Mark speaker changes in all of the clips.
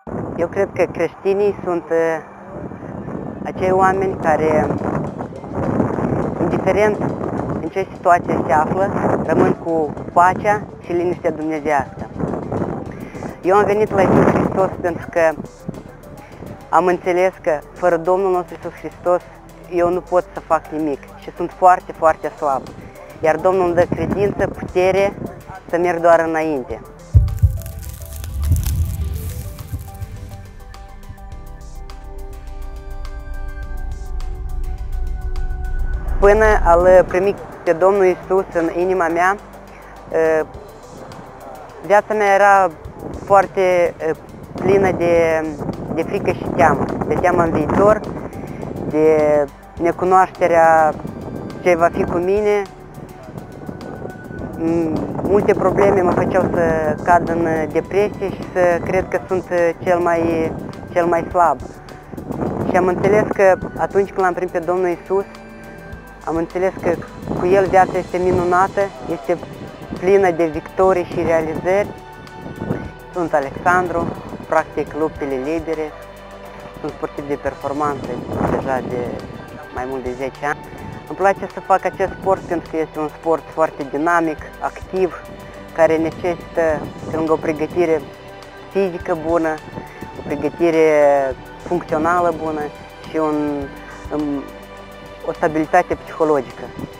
Speaker 1: Eu cred că creștinii sunt acei oameni care, indiferent în ce situație se află, rămân cu pacea și liniștea dumnezeiască. Eu am venit la Iisus Hristos pentru că am înțeles că fără Domnul nostru Iisus Hristos eu nu pot să fac nimic și sunt foarte, foarte slab. Iar Domnul îmi dă credință, putere să merg doar înainte. Până a-L primi pe Domnul Iisus în inima mea, viața mea era foarte plină de frică și teamă. De teamă în viitor, de necunoașterea ce va fi cu mine. Multe probleme mă făceau să cad în depresie și să cred că sunt cel mai slab. Și am înțeles că atunci când l-am primit pe Domnul Iisus, am înțeles că cu El viața este minunată, este plină de victorii și realizări. Sunt Alexandru, practic luptele libere, sunt sportiv de performanță deja de mai mult de 10 ani. Îmi place să fac acest sport pentru că este un sport foarte dinamic, activ, care necesită, pe lângă o pregătire fizică bună, o pregătire funcțională bună și o stabilitate psihologică.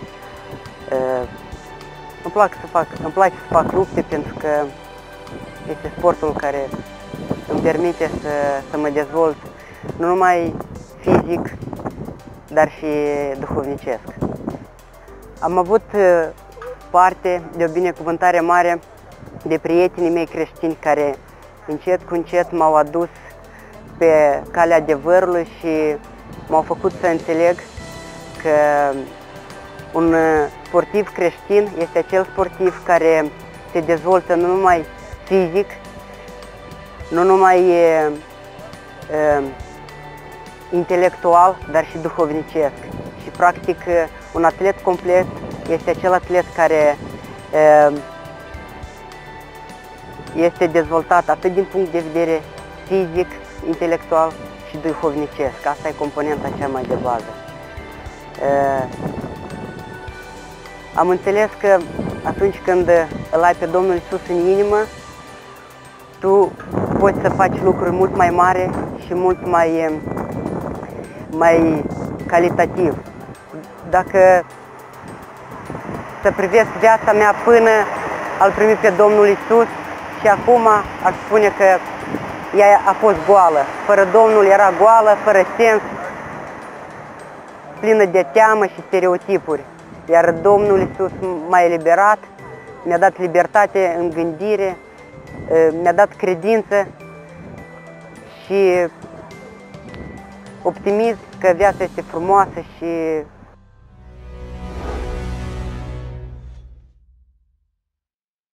Speaker 1: Îmi place să fac lupte pentru că este sportul care îmi permite să mă dezvolt nu numai fizic, dar și duhovnicesc. Am avut parte de o binecuvântare mare de prietenii mei creștini care încet cu încet m-au adus pe calea adevărului și m-au făcut să înțeleg că un sportiv creștin este acel sportiv care se dezvoltă nu numai fizic, nu numai intelectual, dar și duhovnicesc. Și practic un atlet complet este acel atlet care este dezvoltat atât din punct de vedere fizic, intelectual și duhovnicesc. Asta e componenta cea mai de bază. Am înțeles că atunci când îl ai pe Domnul Iisus în inimă, tu poți să faci lucruri mult mai mari și mult mai calitativ. Dacă să privesc viața mea până a-L primi pe Domnul Iisus și acum aș spune că ea a fost goală. Fără Domnul era goală, fără sens, plină de teamă și stereotipuri. Iar Domnul Iisus m-a eliberat, mi-a dat libertate în gândire, mi-a dat credință și optimism că viața este frumoasă și